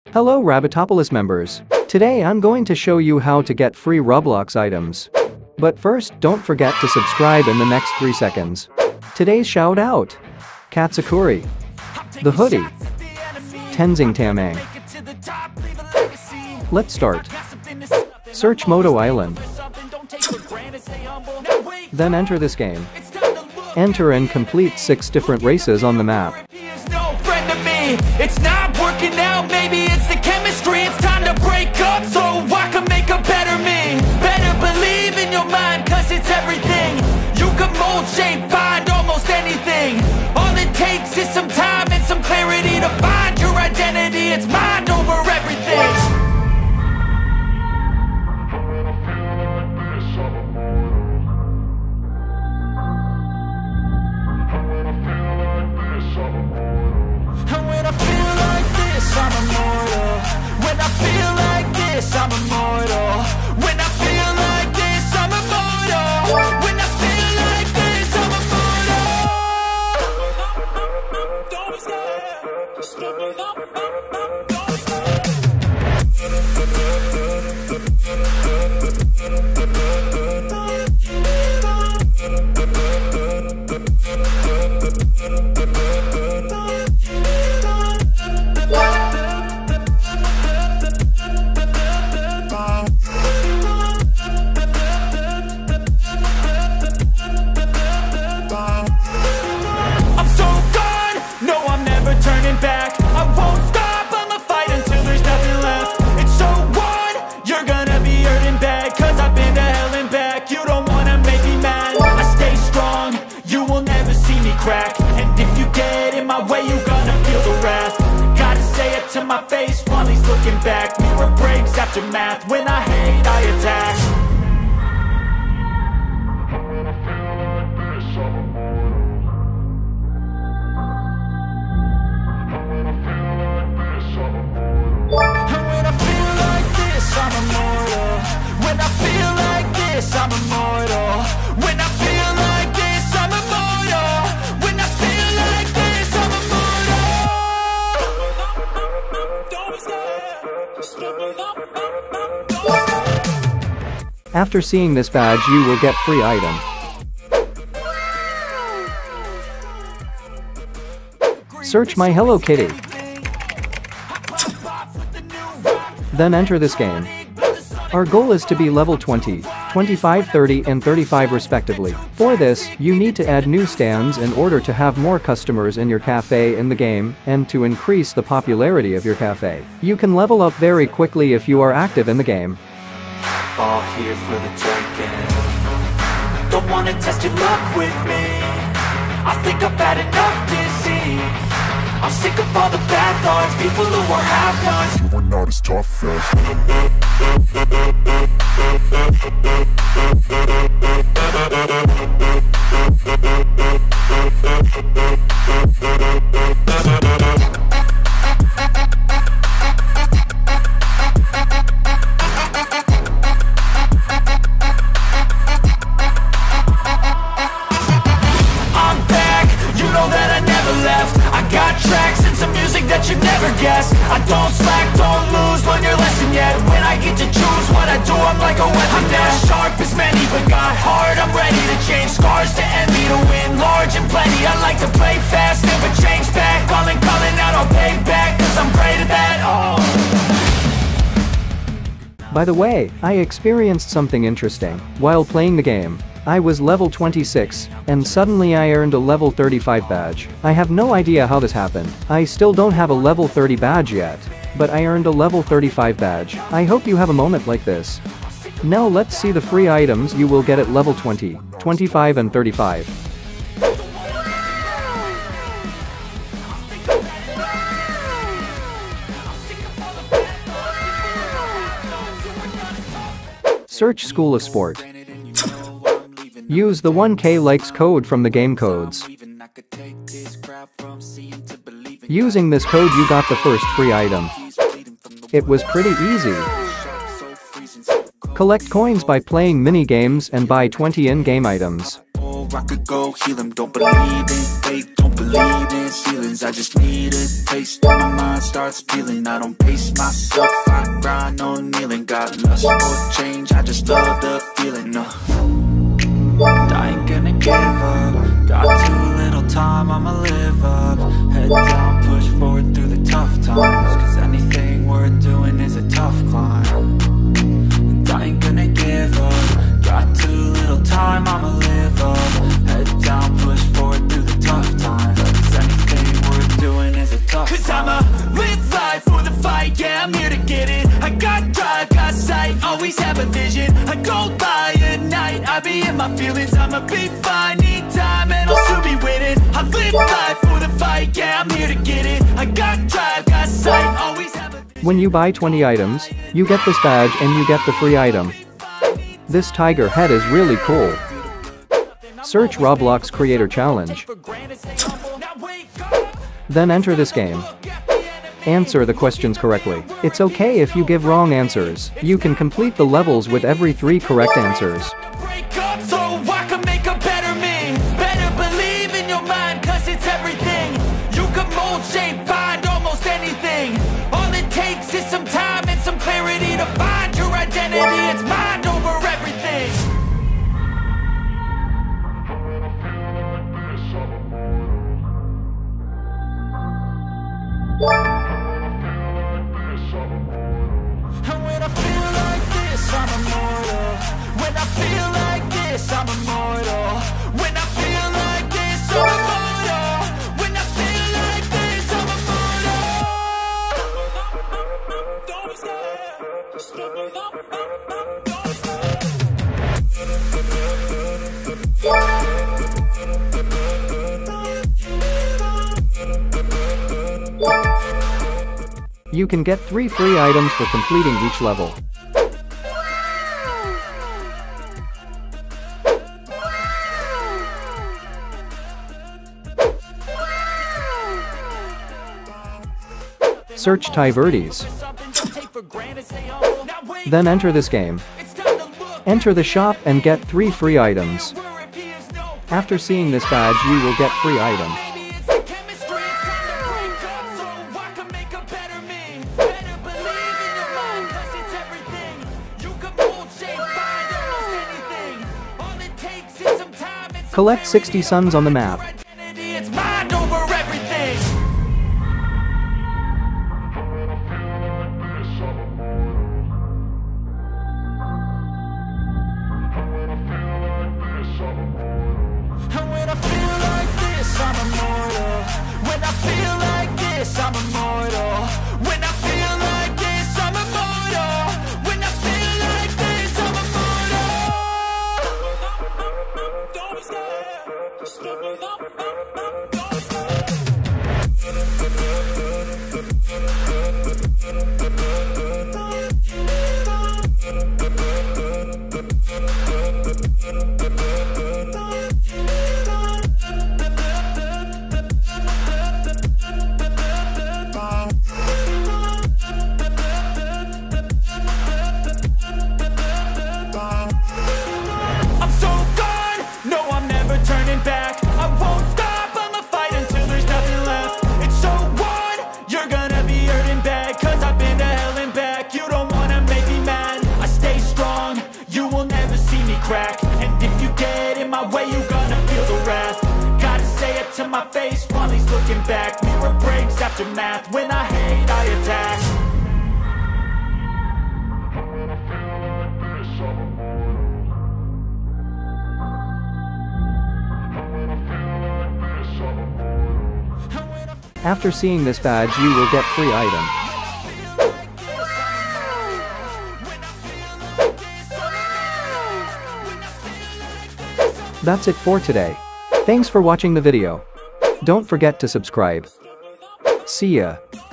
Hello Rabbitopolis members. Today I'm going to show you how to get free Roblox items. But first, don't forget to subscribe in the next 3 seconds. Today's shout out: Katsukuri, The Hoodie, Tenzing Tamang. Let's start. Search Moto Island. Then enter this game. Enter and complete 6 different races on the map. It's not working out, maybe it's the chemistry. It's time to break up so I can make a better me. Better believe in your mind, cause it's everything. You can mold, shape, find almost anything. All it takes is some time and some clarity to find your identity. It's mind over everything. I'm immortal. When I feel like this, I'm immortal. When I feel like this, I'm immortal. When I feel like this, I'm immortal. Don't be scared. Just give it up. And if you get in my way, you're gonna feel the wrath. Gotta say it to my face while he's looking back. Mirror breaks after math. When I hate, I attack. And when I feel like this, I'm immortal. When I feel like this, I'm immortal. When I feel like this, I'm immortal. When I feel like this, I'm immortal. After seeing this badge, you will get free item. Search My Hello Kitty. Then enter this game. Our goal is to be level 20, 25, 30 and 35 respectively. For this, you need to add new stands in order to have more customers in your cafe in the game and to increase the popularity of your cafe. You can level up very quickly if you are active in the game. All here for the taking. Don't wanna test your luck with me. I think I've had enough disease. I'm sick of all the bad thoughts, people who are half-nots. You are not as tough as I'm back, you know that I never left. I got tracks and some music that you never guessed. I don't slack, don't lose, learn your lesson yet. When I get to choose what I do, I'm like a weapon. I'm not sharp as many, but got hard. I'm ready to change scars to envy, to win large and plenty. I like to play fast, never change back. Calling out, I'll pay back, cause I'm great at that. By the way, I experienced something interesting. While playing the game, I was level 26, and suddenly I earned a level 35 badge. I have no idea how this happened. I still don't have a level 30 badge yet, but I earned a level 35 badge. I hope you have a moment like this. Now let's see the free items you will get at level 20, 25 and 35. Search School of Sport. Use the 1K likes code from the game codes. Using this code you got the first free item. It was pretty easy. Collect coins by playing mini games and buy 20 in-game items. I could go heal them, don't believe in fate, don't believe in ceilings. feelings. I just need a taste and my mind starts peeling. I don't pace myself, I grind on kneeling. Got lust for change, I just love the feeling. I ain't gonna give up. Got too little time, I'ma live up. Head down, push forward through the tough times. Cause anything worth doing is a tough climb. And I ain't gonna give up. Got too little time, I'ma live up. Head down, push forward through the tough times. Cause anything worth doing is a tough climb. Cause I'ma live life for the fight, yeah, I'm here to get it. I got drive, got sight, always have a vision. I go by at night, I be in my feelings. I'ma be fine, need time, and I'll soon be winning. I live life for the fight, yeah, I'm here to get it. I got drive, got sight, always have a vision. When you buy 20 items, you get this badge and you get the free item. This tiger head is really cool. Search Roblox Creator Challenge. Then enter this game. Answer the questions correctly. It's okay if you give wrong answers. You can complete the levels with every 3 correct answers. Break up so I can make a better me. Better believe in your mind, cause it's everything. You can mold, shape, find almost anything. All it takes is some time and some clarity to find your identity. It's mind over everything. And when I feel like this, I'm immortal. When I feel like this, I'm immortal. When I feel like this, I'm immortal. When I feel like this, I'm immortal. Don't stop. Just don't You can get 3 free items for completing each level. Search Tyverdes. Then enter this game. Enter the shop and get 3 free items. After seeing this badge, you will get free item. Collect 60 suns on the map. It's mind over everything. And when I feel like this, I'm immortal. When I feel like this, I'm immortal. When I feel like this, I'm immortal. When I feel like this, I'm immortal. Don't stop. Just don't stop. I'm so gone, no, I'm never turning back. I won't stop, I'ma fight until there's nothing left. It's so on, you're gonna be hurting bad. Cause I've been to hell and back. You don't wanna make me mad. I stay strong, you will never see me crack. And if you get in my way, you're gonna feel the wrath. Gotta say it to my face while he's looking back. Mirror breaks after math, when I hate, I attack. After seeing this badge, you will get free item. That's it for today. Thanks for watching the video. Don't forget to subscribe. See ya.